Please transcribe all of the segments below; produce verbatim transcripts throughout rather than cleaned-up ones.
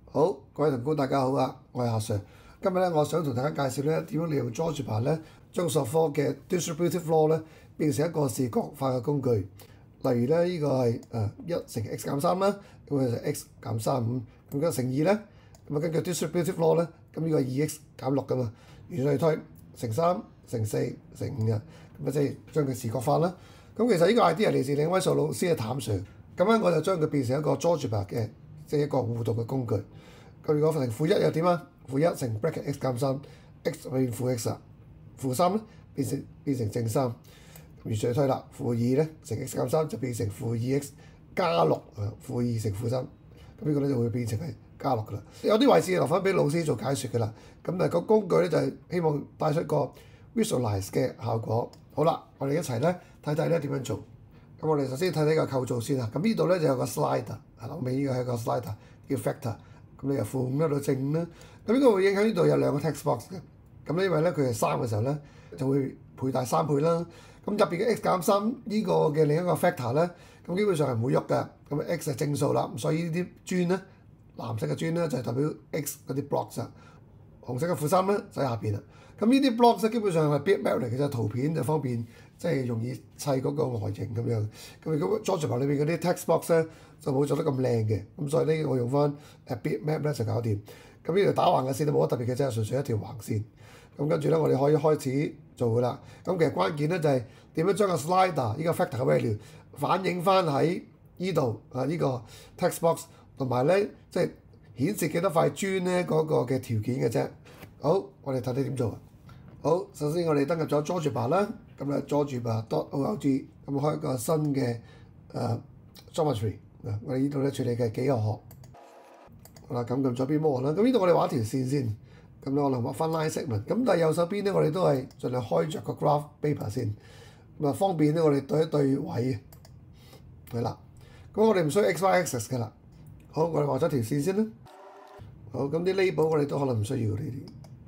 好，各位同工大家好啊，我係阿 Sir。今日咧，我想同大家介紹咧點樣利用 GeoGebra 咧，將索科嘅 distributive law 咧變成一個視覺化嘅工具。例如咧，呢、這個係誒一乘 x 減三啦，咁啊就 x 減三五，咁跟乘二咧，咁啊根據 distributive law 咧，咁呢個係二 x 減六噶嘛，如此類推，乘三、乘四、乘五嘅，咁啊即係將佢視覺化啦。咁其實呢個 idea 嚟自另一位數老師嘅譚 Sir，咁咧我就將佢變成一個 GeoGebra 嘅即係一個互動嘅工具。咁如果乘負一又點啊？負一乘 bracket x 減三 ，x 變負 x 啊，負三咧變成變成正三，如此推啦。負二咧乘 x 減三就變成負二 x 加六啊，負二乘負三，咁呢個咧就會變成係加六噶啦。有啲位置留翻俾老師做解説噶啦。咁啊個工具咧就係希望帶出個 visualize 嘅效果。好啦，我哋一齊咧睇睇咧點樣做。咁我哋首先睇睇個構造先啊。咁呢度咧就有個 slider， 係啦，尾呢個係個 slider 叫 factor。咁你由負五一到正五啦，咁呢個會影響呢度有兩個 text box 嘅。咁呢因為咧佢係三嘅時候咧，就會倍大三倍啦。咁入邊嘅 x 減三呢個嘅另一個 factor 咧，咁基本上係唔會喐嘅。咁 x 係正數啦，所以呢啲磚咧，藍色嘅磚咧就係代表 x 嗰啲 blocks 啊，紅色嘅負三咧就喺下邊啦。咁呢啲 blocks 咧基本上係 bitmap 嚟嘅啫，圖片就方便即係容易砌嗰個外形咁樣。咁如果 GeoGebra 裏邊嗰啲 text box 咧就冇做得咁靚嘅，咁所以呢我用翻誒 bitmap 咧就搞掂。咁呢條打橫嘅線都冇乜特別嘅啫，純粹一條橫線。咁跟住咧我哋可以開始做噶啦。咁其實關鍵咧就係點樣將個 slider 呢個 factor 嘅 value 反映翻喺呢度啊呢個 text box， 同埋咧即係顯示幾多塊磚咧嗰個嘅條件嘅啫。好，我哋睇睇點做。好，首先我哋登入咗 GeoGebra 啦，咁咧 GeoGebra.org， 咁開一個新嘅誒 geometry， 嗱我哋呢度咧處理嘅幾何學，好啦，咁撳咗邊模啦，咁呢度我哋畫一條線先，咁咧我能畫翻 line segment，咁但係右手邊咧我哋都係盡量開着個 graph paper 先，咁啊方便咧我哋對一對位，係啦，咁我哋唔需要 x y axis 㗎啦，好，我哋畫咗條線先啦，好，咁啲 label 我哋都可能唔需要呢啲。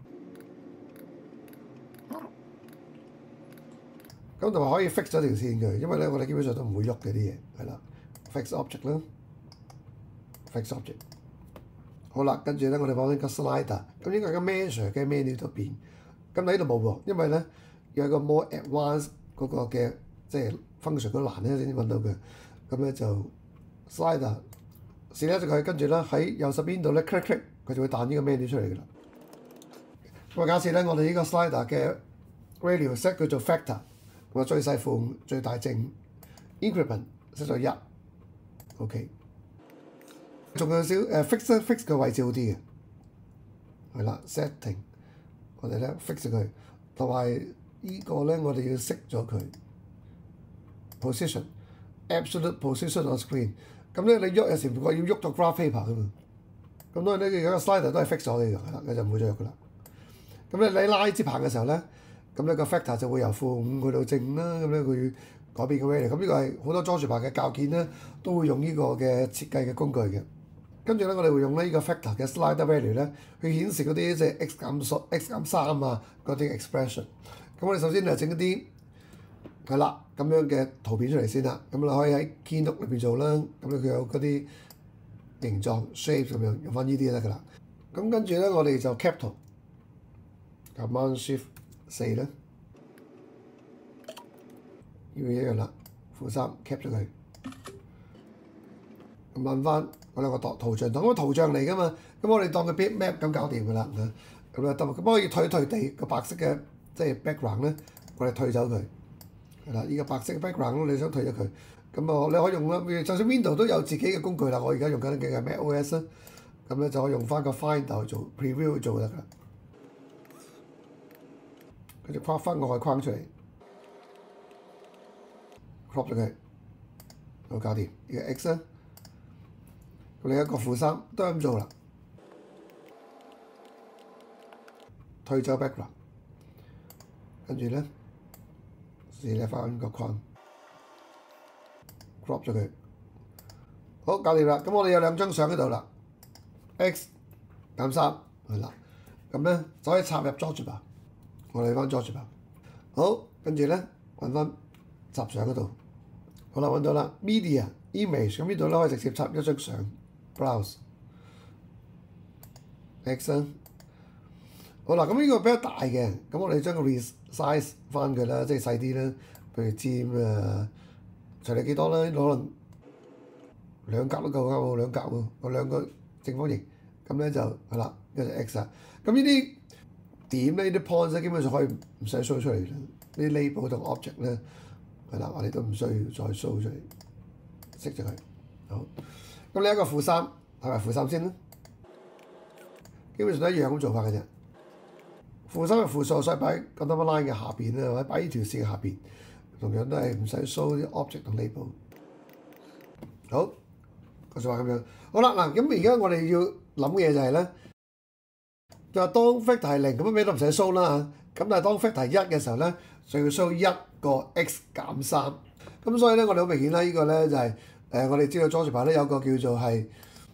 咁同埋可以 fix 咗條線嘅，因為咧我哋基本上都唔會喐嘅啲嘢，係啦 ，fix object 啦 ，fix object。好啦，跟住咧我哋放緊個 slider，咁應該係個 measure 嘅 menu 度變。咁喺度冇喎，因為咧有個 more advanced 嗰個嘅即係 function 嗰欄咧先至揾到嘅。咁咧就 slider 試咧就佢跟住咧喺右手邊度咧 click click， 佢就會彈呢個 menu 出嚟㗎啦。咁啊假設咧我哋呢個 slider 嘅 value set 叫做 factor。咁啊最細負五，最大正 increment set 咗一 ，OK。仲有少誒 fix fix 嘅位置好啲嘅，係啦 setting， 我哋咧 fix 佢，同埋呢個咧我哋要熄咗佢 position absolute position on screen。咁咧你喐有時唔覺要喐到 graph paper 噶嘛，咁當然呢個 slider 都係 fix 咗嘅，係啦，佢就唔會再喐噶啦。咁咧你拉支棒嘅時候咧。咁呢個 factor 就會由負五去到正五啦，咁咧佢改變個 value。咁呢個係好多 GeoGebra 嘅教件咧，都會用呢個嘅設計嘅工具嘅。跟住咧，我哋會用呢個 factor 嘅 slider value 咧，去顯示嗰啲即係 x 減數、x 減三啊嗰啲 expression。咁我哋首先就整一啲係啦咁樣嘅圖片出嚟先啦。咁你可以喺 Keynote 裏邊做啦。咁咧佢有嗰啲形狀 shape 咁樣，用翻呢啲就得㗎啦。咁跟住咧，我哋就 cap 圖 ，Command Shift四咧，要一樣啦，負三 cap 咗佢，咁揾翻我兩個圖圖像檔，咁個圖像嚟㗎嘛，咁我哋當佢 bitmap 咁搞掂㗎啦，咁啊得，咁可以退退地個白色嘅即係 background 咧，我哋退走佢，係啦，呢個白色嘅 background 你想退咗佢，咁啊你可以用啦，就算 Windows 都有自己嘅工具啦，我而家用緊嘅係 macOS 啦，咁咧就可以用翻個 Finder 去做 preview 去做得㗎。佢就框翻個外框出嚟 ，crop 咗佢，好搞掂。呢個 X 咧，咁另一個負三都係咁做啦。退走 background， 跟住咧，試咧翻個框 ，crop 咗佢，好搞掂啦。咁我哋有兩張相喺度啦 ，X 減三係啦，咁咧就可以插入 GeoGebra。我哋翻 GeoGebra，好，跟住咧揾翻集相嗰度，好啦揾到啦 ，Media Image， 咁呢度咧可以直接插一張相 ，Browse， x 啦。好啦，咁呢個比較大嘅，咁我哋將個 resize 翻佢啦，即係細啲啦。譬如佔啊，隨你幾多啦，可能兩格都夠啱喎，兩格喎，個兩個正方形，咁咧就係啦，跟住 x 啊。咁呢啲點咧，呢啲 points 咧，基本上可以唔使 show 出嚟啦。呢啲 label 同 object 咧，係啦，我哋都唔需要再 show 出嚟，熄咗佢。好，咁呢一個負三係咪負三先啦？基本上都一樣咁做法嘅啫。負三係負數，所以擺個 number line 嘅下邊啦，或者擺呢條線嘅下邊，同樣都係唔使 show 啲 object 同 label。好，個數話咁樣。好啦，嗱，咁而家我哋要諗嘅嘢就係咧，就話當 factor 係零，咁咩都唔使 show 啦嚇。咁但係當 factor 係一嘅時候咧，就要 show 一個 x 減三。咁所以咧，我哋好明顯啦，呢個咧就係誒我哋知道 GeoGebra 咧有個叫做係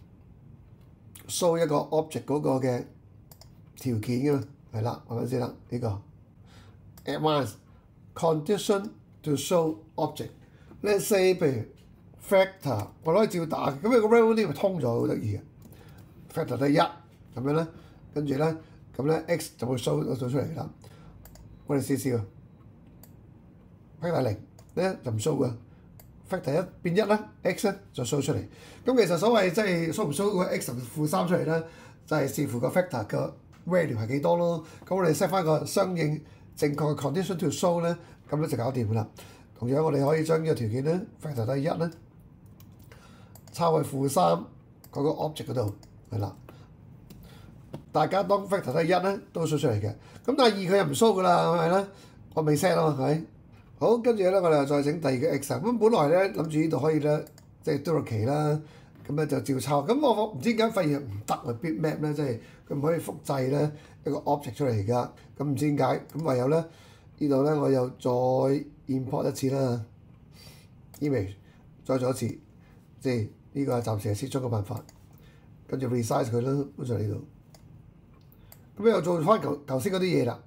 show 一個 object 嗰個嘅條件嘅嘛。係啦，我揾先啦，呢個 advanced condition to show object。Let's say 譬如 factor， 我攞去照打，咁你個 variable 呢個通咗，好得意嘅。factor 得一咁樣咧，跟住咧，咁咧 x 就會 show 到出嚟啦。我哋試試喎 ，factor 零咧就唔 show 㗎 ，factor 一變一啦 ，x 咧就 show 出嚟。咁其實所謂即係 show 唔 show 個 x 負三出嚟咧，就係視乎個 factor 嘅value 係幾多咯？咁我哋 set 翻個相應正確嘅 condition to show 咧，咁咧就搞掂㗎啦。同樣我哋可以將呢個條件咧 factor 得一咧，抄去負三嗰個 object 嗰度，係啦。大家當 factor 得一咧都 show 出嚟嘅。咁但係二佢又唔 show 㗎啦，係咪咧？我未 set 咯，係咪？好，跟住咧我哋又再整第二個 x。咁本來咧諗住呢度可以咧，即係 Duracy 啦。咁咧就照抄，咁我唔知點解發現唔得啊 bitmap 咧，即係佢唔可以複製咧一個 object 出嚟㗎，咁唔知點解，咁唯有咧呢度咧我又再 import 一次啦 image， 再做一次，即係呢個係暫時係先出個辦法，跟住 resize 佢啦，搬上嚟呢度，咁又做翻頭頭先嗰啲嘢啦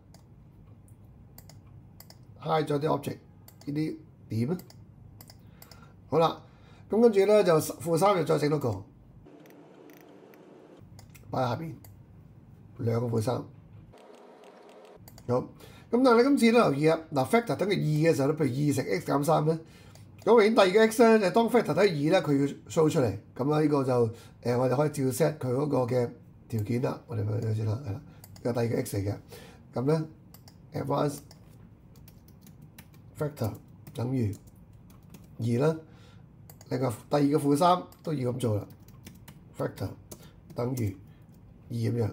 ，hide 咗啲 object 呢啲點啊，好啦。咁跟住咧就負三就再整多個，擺喺下邊兩個負三。好，咁但係你今次都留意啊，嗱 factor 等於二嘅時候咧，譬如二乘 x 減三咧，咁明顯第二個 x 咧就當 factor 等於二咧，佢要 show 出嚟。咁啊呢個就誒、呃、我哋可以照 set 佢嗰個嘅條件啦。我哋咪睇先啦，係啦，有第二個 x 嚟嘅。咁咧 advanced factor 等於二啦。另外第二個負三都要咁做啦 ，factor 等於二咁樣。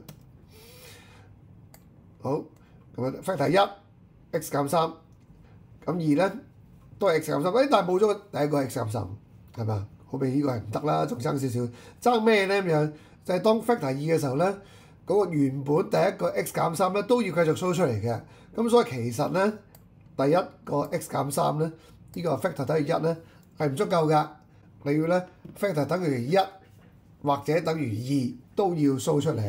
好，咁啊 factor 一 x 減三，咁二咧都係 x 減三，誒但係冇咗第一個 x 減三，係咪啊？好明顯呢個係唔得啦，仲爭少少，爭咩咧咁樣？就係、是、當 factor 二嘅時候咧，嗰、那個原本第一個 x 減三咧都要繼續 show 出嚟嘅。咁所以其實咧，第一個 x 減三咧，呢、這個 factor 等於一咧係唔足夠㗎。你要咧 factor 等於一或者等於二都要 show 出嚟。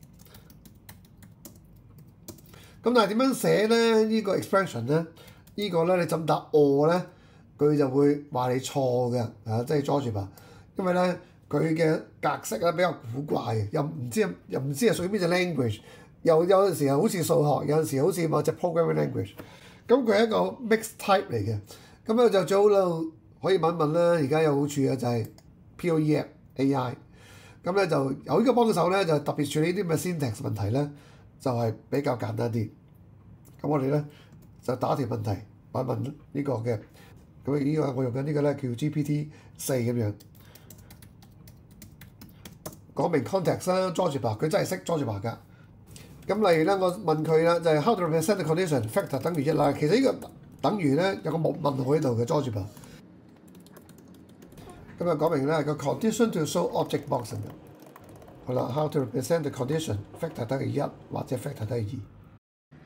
咁但係點樣寫咧？呢、這個 expression 咧，這個、呢個咧你怎答我咧，佢就會話你錯嘅啊！即係 GeoGebra，因為咧佢嘅格式咧比較古怪嘅，又唔知又唔知係屬於邊隻 language，又有陣時係好似數學，有陣時好似某隻 programming language。咁佢係一個 mixed type 嚟嘅，咁咧就最好啦。可以問一問啦，而家有好處嘅就係 Poem A I， 咁咧就有呢個幫手咧，就特別處理啲咁嘅 syntax 問題咧，就係、是、比較簡單啲。咁我哋咧就打條問題問問呢個嘅，咁呢個我用緊呢個咧叫 G P T 四咁樣，講明 context 啦 GeoGebra 佢真係識 GeoGebra 㗎。咁例如咧，我問佢啦，就係、是、how to represent the condition factor 等於一啦。其實呢個等於咧有個問問號喺度嘅 GeoGebra。咁啊講明咧個 condition to show object box 嘅，好啦 ，how to represent the condition factor 等於一或者 factor 等於二。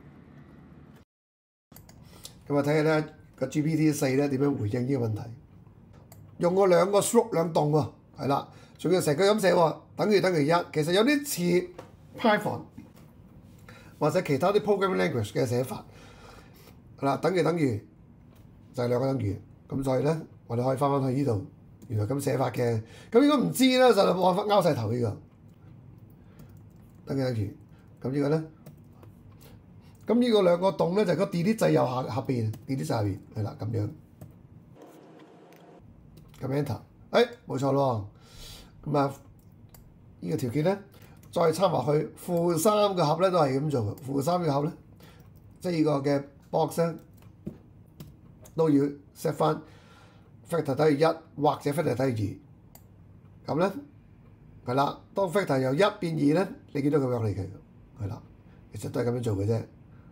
咁啊睇下咧個 G P T 四咧點樣回應呢個問題？用過兩個 stroke 兩動喎，係啦，仲要成句咁寫喎，等於等於一。其實有啲似 Python 或者其他啲 programming language 嘅寫法。係啦，等於等於就係、是、兩個等於。咁所以咧，我哋可以翻返去呢度。原來咁寫法嘅，咁如果唔知咧就冇辦法拗晒頭呢個。 等佢住。咁呢個咧，咁呢個兩個洞咧就係個 delete 掣右下下邊 ，delete 掣下邊係啦，咁樣。咁 enter， 誒冇錯咯。咁啊，呢個條件咧，再插埋去負三嘅盒咧都係咁做嘅。負三嘅盒咧，即係呢個嘅 box 咧都要 set 翻 factor 等於一或者 factor 等於二。咁咧係啦，當 factor 由一變二咧，你見到咁樣嚟嘅，係啦，其實都係咁樣做嘅啫。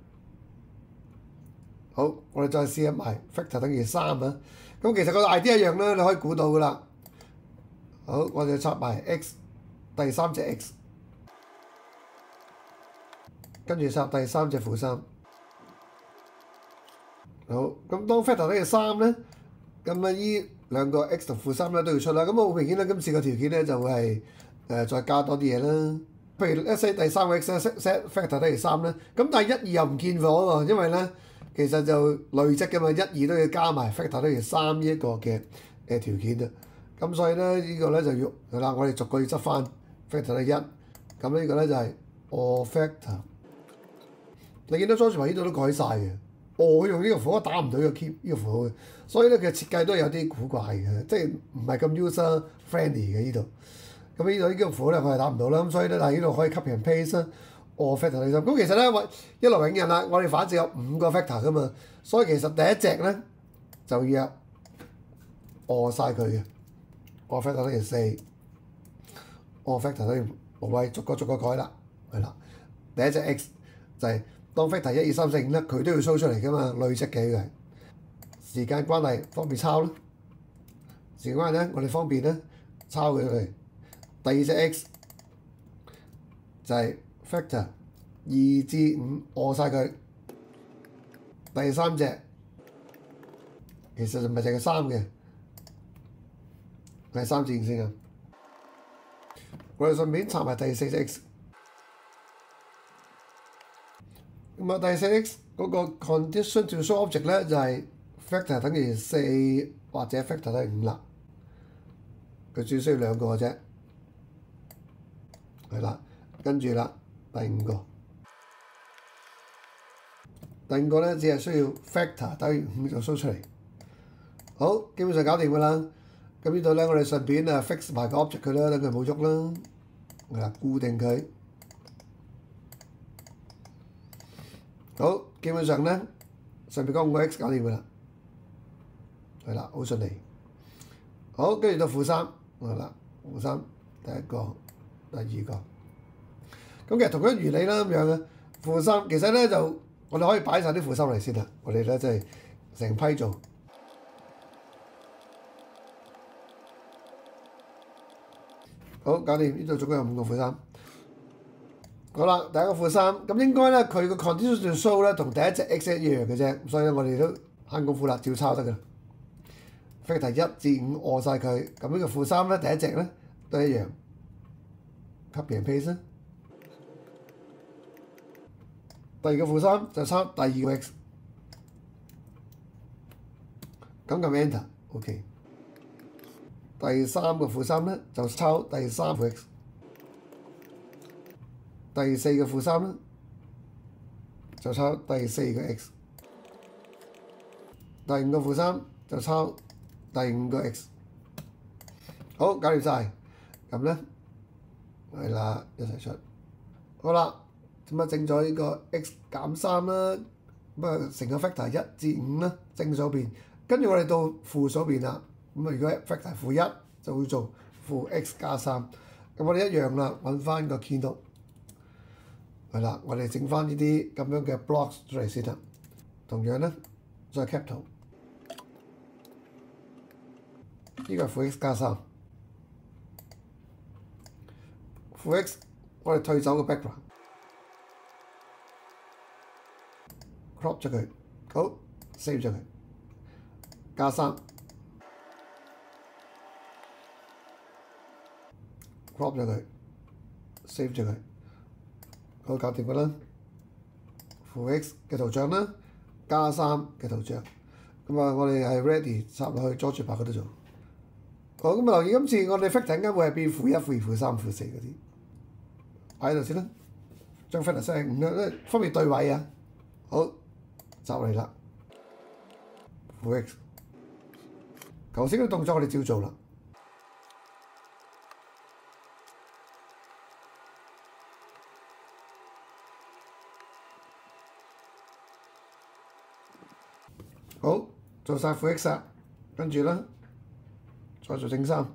好，我哋再試一埋 factor 等於三啊。咁其實個 idea 一樣啦，你可以估到噶啦。好，我哋插埋 x 第三隻 x， 跟住插第三隻負三。好，咁當 factor 等於三咧，咁啊依兩個 x 同負三咧都要出啦。咁好明顯啦，今次個條件咧就會係誒、呃、再加多啲嘢啦。譬如 let's say 第三個 x 咧 set set factor 等於三咧，咁但係一二又唔見火喎，因為咧其實就累積嘅嘛，一二都要加埋 factor 等於三呢一個嘅誒條件啊。咁所以咧呢、呢個咧就要係啦，我哋逐個要執翻 factor 等於一，咁呢個咧就係 or factor。你見到莊樹華呢度都改晒嘅。我用呢個符號打唔到呢個 keep 呢個符號嘅，所以咧佢設計都有啲古怪嘅，即係唔係咁 user friendly 嘅呢度。咁呢度呢個符號咧，我係打唔到啦。咁所以咧，但係呢度可以 copy and paste 啦。我 factor 第三，咁其實咧，我一勞永逸啦。我哋反正有五個 factor 噶嘛，所以其實第一隻咧就要餓晒佢嘅。我 factor 等於四，我 factor 等於無謂，逐個逐個改啦，係啦。第一隻 x 就係、是。當 factor 一二三四五咧，佢都要 show 出嚟噶嘛，累積嘅佢係。時間關係方便抄咯，時間關係咧，我哋方便咧抄佢佢。第二隻 x 就係 factor 二至五餓晒佢。第三隻其實就唔係淨係三嘅，係三至五先啊。我哋順便插埋第四隻 x。咁啊，第四 x 嗰個 condition to show object 咧就係 factor 等於四或者 factor 等於五啦。佢只需要兩個嘅啫，係啦。跟住啦，第五個，第五個咧只係需要 factor 等於五就 show 出嚟。好，基本上搞掂㗎啦。咁呢度咧，我哋順便啊 fix 埋個 object 佢啦，等佢冇喐啦，係啦，固定佢。好，基本上咧，上邊嗰五個 x 搞掂㗎啦，係啦，好順利。好，跟住到負三，係啦，負三第一個、第二個。咁其實同樣原理啦咁樣嘅，負三其實咧就我哋可以擺晒啲負三嚟先啦。我哋咧即係成批做。好，搞掂，呢度總共有五個負三。好啦，第一個負三，咁應該咧佢個 condition to show 咧同第一隻 x 一樣嘅啫，所以咧我哋都慳功夫啦，照抄得㗎。factor 一至五餓晒佢，咁呢個負三咧第一隻咧都一樣 ，copy and paste 啦。第二個負三就抄第二個 x， 咁撳 enter，OK。第三個負三咧就抄第三個 x。第四個負三咧，就抄第四個 x； 第五個負三就抄第五個 x。好，搞掂晒，咁咧係啦，一齊出。好啦，咁啊整咗呢個 x 減三啦，咁啊成個 factor 一至五啦，正數邊。跟住我哋到負數邊啦，咁啊如果 factor 負一就會做負 x 加三。咁我哋一樣啦，揾翻個 keynote。係啦，我哋整翻呢啲咁樣嘅 blocks 出嚟先啦。同樣咧，再 cap 圖，呢個係負 x 加三，負 x 我哋退走個 background，crop 咗佢，好 save 咗佢，加三 crop 咗佢 ，save 咗佢。好，搞掂㗎啦，負 x 嘅圖像啦，加三嘅圖像，咁啊，我哋係 ready 插落去 George 嗰度做。好，咁啊，留意今次我哋 factor 應該會係變負一、負二、負三、負四嗰啲，擺喺度先啦。 將 factor set 喺五啦，因為分別對位啊。好，就嚟啦。負 x， 頭先嘅動作我哋照做啦。好，做晒負 x 啦，跟住咧再做正三。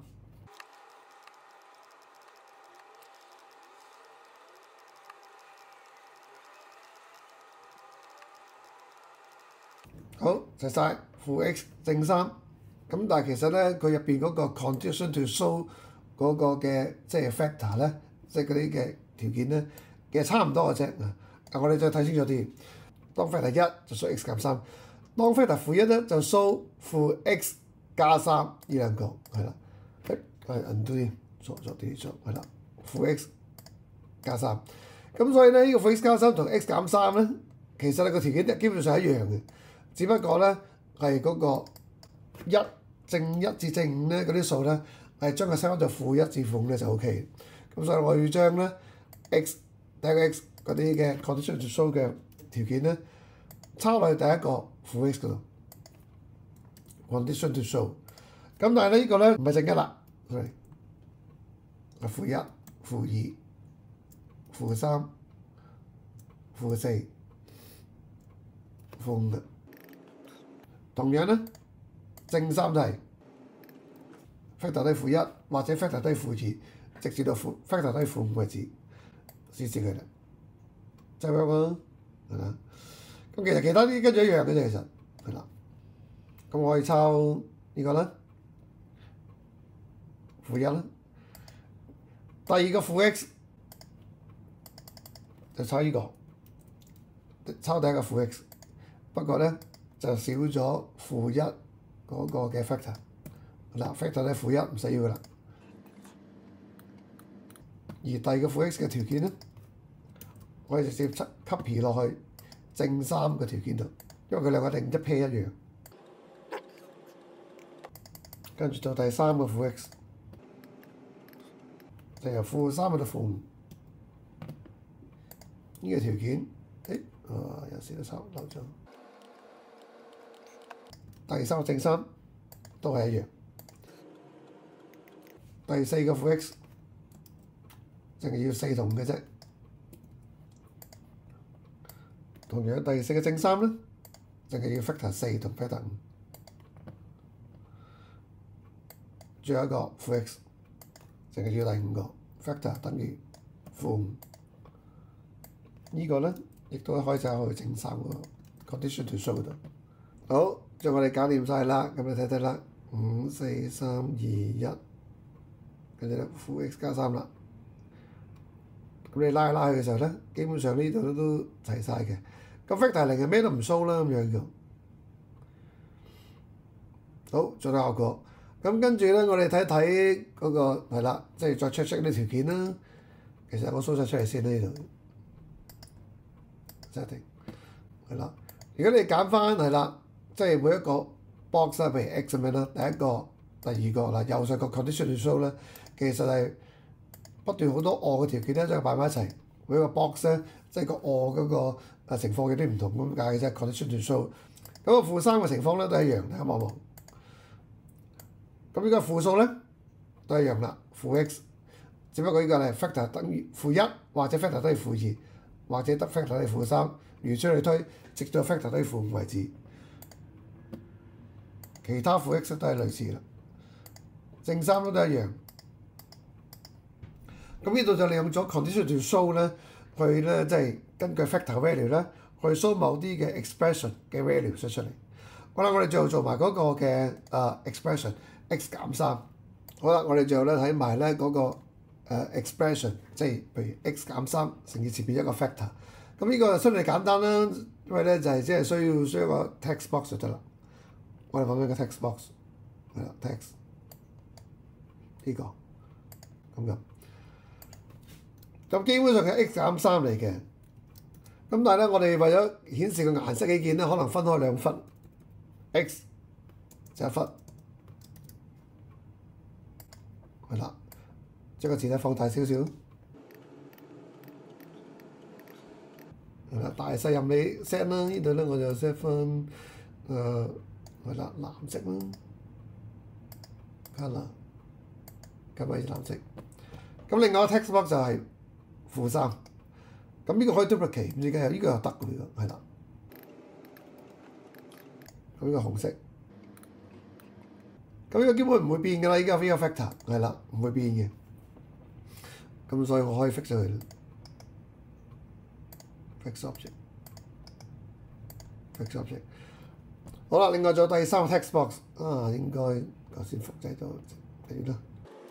好，就晒負 x 正三。咁但係其實咧，佢入邊嗰個 condition to show 嗰個嘅即係 factor 咧，即係嗰啲嘅條件咧，其實差唔多嘅啫。嗱，我哋再睇清楚啲。當 factor 一就 show x 減三，當 factor 負一咧就 show 負 x 加三呢兩個係啦。係 undo 啲，錯錯啲錯係啦，負 x 加三。咁所以咧，呢個負 x 加三同 x 減三咧，其實咧個條件基本上係一樣嘅。只不過咧係嗰個一正一至正五咧嗰啲數咧係將佢 set 翻做負一至負五咧就 O K。咁所以我要將咧 x 第一個 x 嗰啲嘅 condition to show 嘅條件咧抄落去第一個負 x 嗰度 condition to show。咁但係咧呢個咧唔係正一啦，係負一、負二、負三、負四、負五。同樣咧，正三就係 factor 低負一或者 factor 低負二，直至到負 factor 低負五為止，試試佢啦，就係咁咯，係啦。咁其實其他啲跟住一樣嘅啫，其實係啦。咁我可以抄呢個啦，負一啦。第二個負 x 就抄呢個，抄第一個負 x， 不過咧。就少咗負一嗰個嘅 factor， 嗱 factor 咧負一唔使要噶啦。而第二個負 x 嘅條件咧，我哋直接 copy 落去正三嘅條件度，因為佢兩個一定一 pair 一樣。跟住做第三個負 x， 就由負三去到負五。呢個條件，誒啊有時都抄漏咗。第三個正三都係一樣。第四個負 x 淨係要四同五嘅啫。同樣第四個正三咧，淨係要 factor 四同 factor 五。最後一個負 x 淨係要第五個 factor 等於負五。呢個咧亦都可以走去正三個 condition to show 度。好。將我哋搞掂晒啦，咁你睇睇啦，五四三二一，跟住咧負 x 加三啦。咁你拉一拉去嘅時候咧，基本上呢度都齊晒嘅。咁 factor 零係咩都唔 show 啦，咁樣嘅。好，做到效果。咁跟住咧，我哋睇睇嗰個係啦，即係再 check check 啲條件啦。其實我 show 晒出嚟先啦，呢度。setting 係啦，如果你揀翻係啦。即係每一個 box 啦，譬如 x 咁樣啦，第一個、第二個嗱，右上角 condition to show 咧，其實係不斷好多 or 嘅條件咧，將佢擺埋一齊。每一個 box 咧，即係個 or 嗰個誒情況有啲唔同咁解嘅啫。condition to show 咁個負三嘅情況咧都係一樣，大家望望。咁呢個負數咧都係一樣啦，負 x， 只不過呢個係 factor 等於負一或者 factor 等於負二，或者得 factor 等於負三，如此類推，直到 factor 等於負五為止。其他負 x 都係類似啦，正三都都一樣。咁呢度就利用咗 condition to show 咧，去咧即係根據 factor value 咧，去 show 某啲嘅 expression 嘅 value 出出嚟。好啦，我哋最後做埋嗰個嘅啊 expression x 減三。好啦，我哋最後咧睇埋咧嗰個誒 expression， 即係譬如 x 減三乘以前邊一個 factor。咁呢個相對簡單啦，因為咧就係即係需要需要個 text box 就得啦。我哋放咗個 text box， 係啦 text 呢個咁樣，咁基本上係 x 減三嚟嘅。咁但係咧，我哋為咗顯示個顏色起見咧，可能分開兩忽 x 就一忽，係啦，將個字咧放大少少， 係啦，大細任你 set 啦。呢度咧我就 set 翻誒係啦藍色啦 ，colour 咁咪藍色。咁另外個 text box 就係負三，咁呢個可以 duplicate， 唔知點解呢個又得嘅呢個係啦。咁呢個紅色，咁呢個基本唔會變㗎啦。依家呢個 factor 係啦，唔會變嘅。咁所以我可以 fix 咗佢啦 ，fix object，fix object。好啦，另外仲有第三個 text box 啊，應該頭先複製咗，係啦。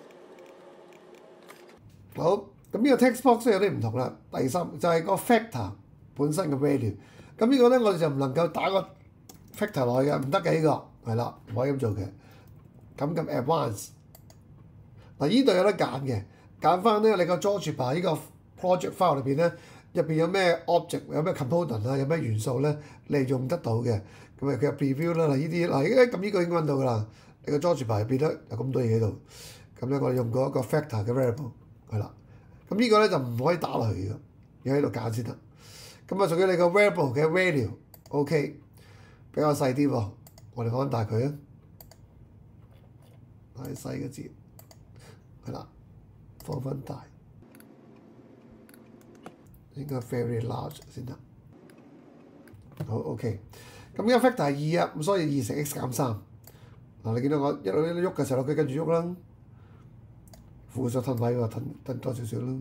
好，咁呢個 text box 有啲唔同啦。第三就係個 factor 本身嘅 value。咁呢個咧我哋就唔能夠打個 factor 落去嘅，唔得嘅呢個，係啦，唔可以咁做嘅。咁咁 advanced 嗱，呢度有得揀嘅，揀翻咧你個 GeoGebra 呢個 project file 裏邊咧，入邊有咩 object， 有咩 component 啊，有咩元素咧，你係用得到嘅。咁啊佢有 preview 啦，嗱呢啲嗱，咁呢個已經揾到㗎啦。你個 GeoGebra 入邊咧有咁多嘢喺度，咁咧我哋用過一個 factor 嘅 variable 係啦。咁呢個咧就唔可以打落去嘅，要喺度揀先得。咁啊屬於你個 variable 嘅 value，OK。比較細啲喎，我哋放大佢啊，太細嘅字，係啦，放翻大，應該 very large 先得。好 OK，咁呢個 factor 係二啊，咁所以二乘 x 減三。嗱，你見到我一路一路喐嘅時候，佢跟住喐啦，負數褪位喎，褪褪多少少啦。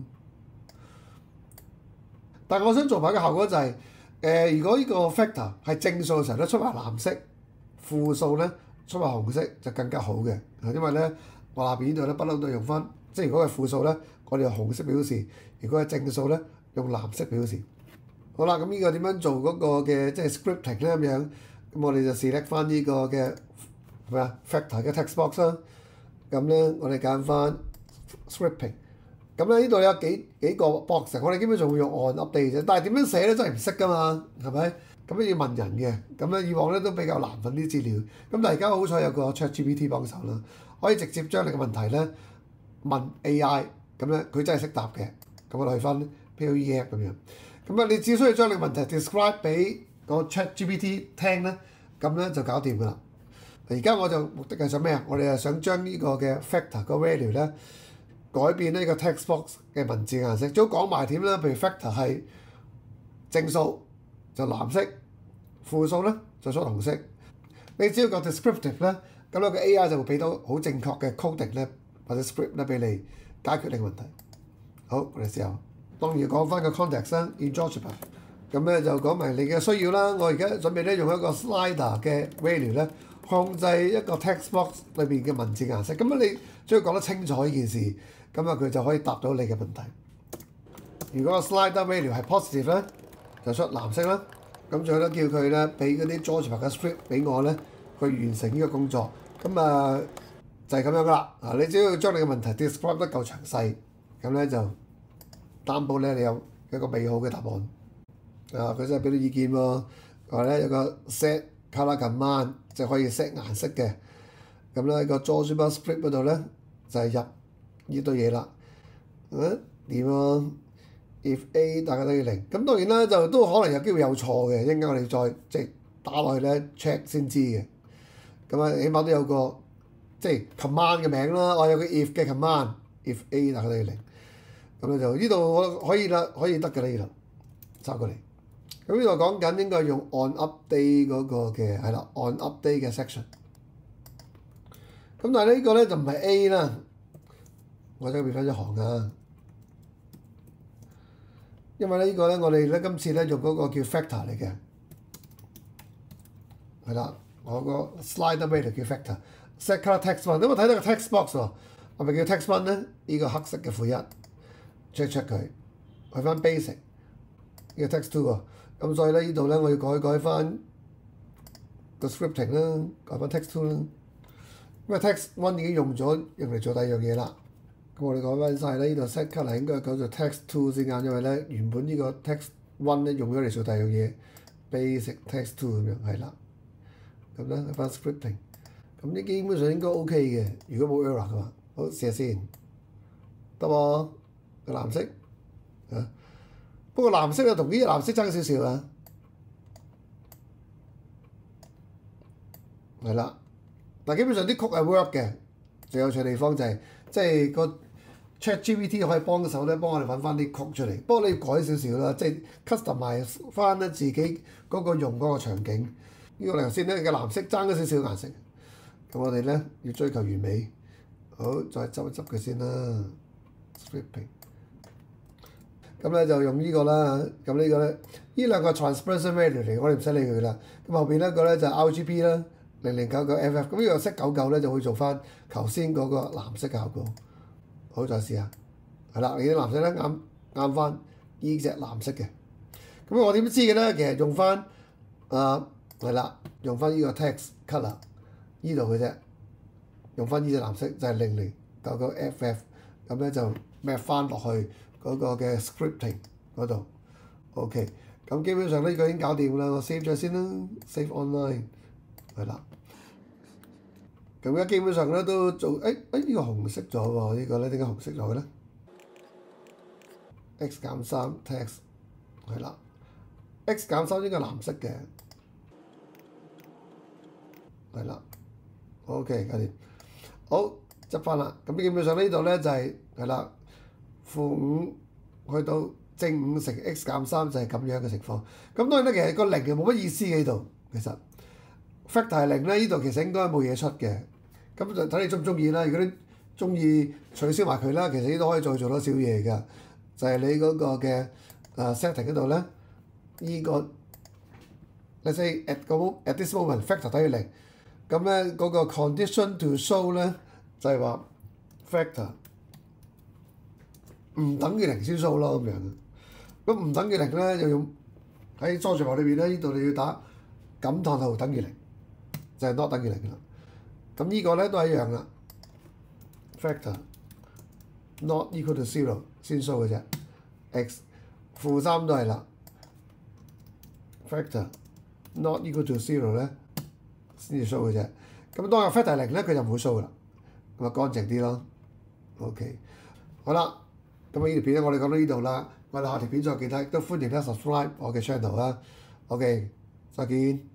但係我想做埋嘅效果就係、是。誒、呃，如果呢個 factor 係正數嘅時候咧，出埋藍色；負數咧出埋紅色就更加好嘅。因為咧我下邊呢度咧不嬲都用翻，即係如果係負數咧，我哋用紅色表示；如果係正數咧，用藍色表示。好啦，咁呢個點樣做嗰個嘅即係 scripting 咧咁樣？咁我哋就 select 翻呢個嘅係咪啊 factor 嘅 text box 啦。咁咧我哋揀翻 scripting。咁咧呢度有幾幾個 box， 我哋基本上會用 on update 啫，但係點樣寫咧真係唔識㗎嘛，係咪？咁咧要問人嘅，咁咧以往咧都比較難揾啲資料，咁但係而家好彩有個 ChatGPT 幫手啦，可以直接將你嘅問題咧問 A I， 咁咧佢真係識答嘅，咁我哋去翻 P O E App 咁樣，咁啊你只需要將你嘅問題 describe 俾個 ChatGPT 聽咧，咁咧就搞掂㗎啦。而家我就目的係想咩啊？我哋係想將呢個嘅 factor 個 value 咧。改變呢個 text box 嘅文字顏色，最好講埋點啦。譬如 factor 係正數就藍色，負數咧就出紅色。你只要夠 descriptive 咧，咁咧個 A I 就會俾到好正確嘅 coding 咧或者 script 咧俾你解決你嘅問題。好，我哋試下。當然要講翻個 context 啦 in GeoGebra。咁咧就講埋你嘅需要啦。我而家準備咧用一個 slider 嘅 value 咧控制一個 text box 裏邊嘅文字顏色。咁啊你只要講得清楚呢件事。咁啊，佢就可以答到你嘅問題。如果個 slider value 係 positive 咧，就出藍色啦。咁最後咧叫佢咧俾嗰啲 GeoGebra 嘅 script 俾我咧，去完成呢個工作。咁啊就係、是、咁樣噶啦。嗱，你只要將你嘅問題 describe 得夠詳細，咁咧就擔保咧你有一個美好嘅答案。啊，佢真係俾到意見喎。話咧有個 set colour command 就可以 set 顏色嘅。咁咧個 GeoGebra script 嗰度咧就係、是、入。呢堆嘢啦，啊點啊 ？If A 大家都要零，咁當然啦，就都可能有機會有錯嘅，一陣間我哋再即係打落去咧 check 先知嘅。咁啊，起碼都有個即係 command 嘅名啦，我有個 if 嘅 command，if A 大家都要零，咁咧就呢度我可以啦，可以得嘅呢度，抄過嚟。咁呢度講緊應該係用 on update 嗰個嘅係啦 ，on update 嘅 section。咁但係呢個咧就唔係 A 啦。我將佢變翻一行啊，因為咧呢個咧我哋咧今次咧用嗰個叫 factor 嚟嘅，係啦，我個 slider value 叫 factor，set colour text one，咁我睇到個 text box 喎，係咪叫 text one 咧？呢個黑色嘅負一 ，check check 佢，去翻 basic，呢個 text two 喎，咁所以咧呢度咧我要改改翻個 scripting 啦，改翻 text two 啦，因為 text one 已經用咗用嚟做第二樣嘢啦。我哋講翻晒咧，呢度 set colour 應該講做 text two 先啱，因為咧原本呢個 text one 咧用咗嚟做第二樣嘢 ，basic text two 咁樣係啦。咁咧去翻 scripting，咁呢基本上應該 OK 嘅，如果冇 error 嘅話，好試下先，得喎個藍色啊， 不過藍色就同呢隻藍色爭少少啊。係啦，但基本上啲曲係 work 嘅，最有趣地方就係、是、即係個 ChatGPT 可以幫手咧，幫我哋揾翻啲曲出嚟。不過你要改少少啦，即係 customize 翻咧自己嗰個用嗰個場景。呢、這個頭先咧嘅藍色爭咗少少顏色，咁我哋咧要追求完美。好，再執一執佢先啦 ，Scripting。咁咧就用呢個啦，咁呢個咧，呢兩個 transparency value 嚟，我哋唔使理佢啦。咁後邊一個咧就係 R G B 啦。零零九九 F F， 咁呢個 set 九九咧就會做翻頭先嗰個藍色嘅效果。好，再試下，係啦，你啲藍色咧啱啱翻呢隻藍色嘅。咁我點知嘅咧？其實用翻啊係啦，用翻呢個 text colour 呢度嘅啫，用翻呢隻藍色就係零零九九 F F， 咁咧就 map 翻落去嗰個嘅 scripting 嗰度。OK， 咁基本上呢個已經搞掂啦，我 save 咗先啦 ，save online。係啦，咁而家基本上咧都做，誒誒呢個紅色咗喎，呢個咧點解紅色咗嘅咧 ？X 減三 text 係啦 ，X 減三應該藍色嘅，係啦 ，OK 搞掂，好執翻啦。咁基本上呢度咧就係係啦，負五去到正五乘 X 減三就係咁樣嘅情況。咁當然咧，其實個零就冇乜意思嘅呢度，其實。factor 係零咧，呢度其實應該冇嘢出嘅，咁就睇你中唔中意啦。如果你中意取消埋佢啦，其實呢度可以再做多少嘢㗎，就係、是、你嗰個嘅誒 setting 嗰度咧，呢、這個 let's say at 個 at this moment factor 等於零，咁咧嗰個 condition to show 咧就係、是、話 factor 唔等於零先 show 咯咁樣。咁唔等於零咧，就用喺 George 裏邊咧，呢度你要打感嘆號等於零。就係 not 等於零啦，咁呢個咧都係一樣啦 ，factor not equal to zero 先 show 嘅啫 ，x 負三都係啦 ，factor not equal to zero 咧先至 show 嘅啫，咁當有 factor 零咧佢就唔會 show 噶啦，咁啊乾淨啲咯 ，OK， 好啦，咁啊呢條片咧我哋講到呢度啦，我哋下條片再見啦，亦都歡迎咧 subscribe 我嘅 channel 啦 ，OK，再見。